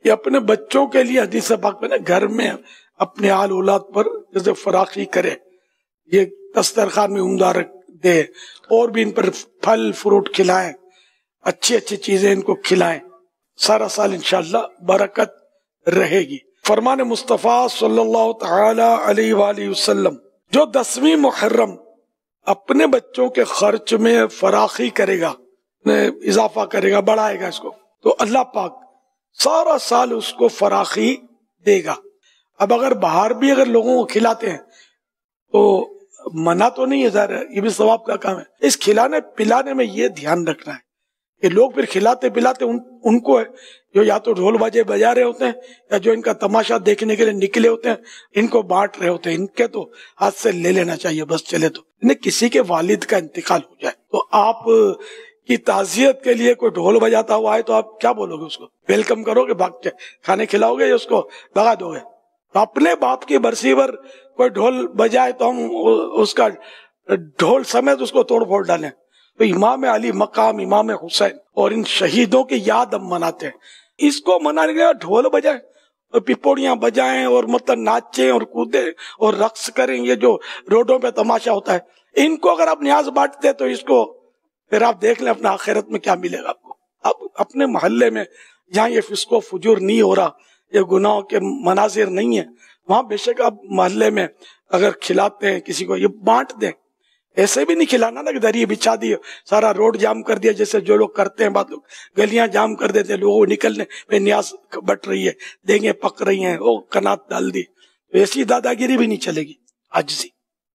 یہ اپنے بچوں کے لیے حدیث پاک میں نا گھر میں اپنے آل اولاد پر جیسے فراخی کرے، یہ دسترخوان میں عمدہ رکھ دے، اور بھی ان پر پھل فروٹ کھلائیں، اچھی اچھی چیزیں ان کو کھلائیں، سارا سال انشاءاللہ برکت رہے گی۔ فرمان مصطفیٰ صلی اللہ تعالی علیہ وآلہ وسلم جو 10ویں محرم اپنے بچوں کے خرچ میں فراخی کرے گا، اضافہ کرے گا، بڑھائے گا اس کو، تو اللہ پاک سارا سال اس کو فراخی دے گا۔ اب اگر باہر بھی اگر لوگوں کو کھلاتے ہیں تو منع تو نہیں ہے، ظاہر ہے یہ بھی ثواب کا کام ہے۔ اس کھلانے پلانے میں یہ دھیان رکھنا ہے کہ لوگ پھر کھلاتے پلاتے ان کو ہے جو یا تو ڈھول بجے بجا رہے ہوتے ہیں یا جو ان کا تماشا دیکھنے کے لیے نکلے ہوتے ہیں، ان کو بانٹ رہے ہوتے ہیں، ان کے تو ہاتھ سے لے لینا چاہیے بس چلے تو۔ کسی کے والد کا انتقال ہو جائے تو آپ کی تعزیت کے لیے کوئی ڈھول بجاتا ہوا ہے تو آپ کیا بولو گے؟ اس کو ویلکم کرو گے، بھاگ کے کھانے کھلاؤ گے یا اس کو بھگا دو گے؟ تو اپنے باپ کی برسی پر کوئی ڈھول بجائے تو ہم اس کا ڈھول سمیت اس کو توڑ پھوڑ ڈالیں؟ تو امام علی مقام، امام حسین اور ان شہیدوں کی یاد ہم مناتے ہیں، اس کو منانے کے لیے ڈھول بجائیں اور پپوڑیاں بجائیں اور مطلب ناچیں اور کودیں اور رقص کریں، یہ جو روڈوں پہ تماشا ہوتا ہے، ان کو اگر آپ نیاز بانٹتے تو اس کو پھر آپ دیکھ لیں اپنا آخرت میں کیا ملے گا آپ کو۔ اب اپنے محلے میں جہاں یہ فسق و فجور نہیں ہو رہا، یہ گناہوں کے مناظر نہیں ہیں، وہاں بے شک آپ محلے میں اگر کھلاتے ہیں کسی کو، یہ بانٹ دیں۔ ایسے بھی نہیں کھلانا نا کہ دری بچھا دی سارا روڈ جام کر دیا، جیسے جو لوگ کرتے ہیں بعض لوگ گلیاں جام کر دیتے ہیں، لوگوں نکلنے پہ نیاز بٹ رہی ہے، دینگیں پک رہی ہیں، وہ کنات ڈال دی، ایسی دادا گیری بھی نہیں چلے گی۔ عاجزی،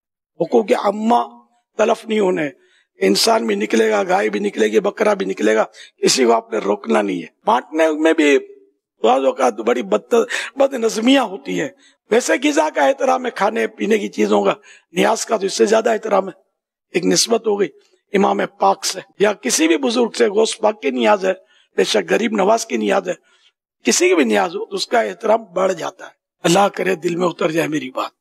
حقوق عامہ تلف نہیں ہونے، انسان بھی نکلے گا، گائے بھی نکلے گی، بکرا بھی نکلے گا، کسی کو آپ نے روکنا نہیں ہے۔ بانٹنے میں بھی بعض اوقات بڑی بد نظمیاں ہوتی ہیں۔ ویسے غذا کا احترام ہے، کھانے پینے کی چیزوں کا، نیاز کا تو اس سے زیادہ احترام ہے۔ ایک نسبت ہو گئی امام پاک سے یا کسی بھی بزرگ سے، غوث پاک کی نیاز ہے، بے شک غریب نواز کی نیاز ہے، کسی کی بھی نیاز ہو تو اس کا احترام بڑھ جاتا ہے۔ اللہ کرے دل میں اتر جائے میری بات۔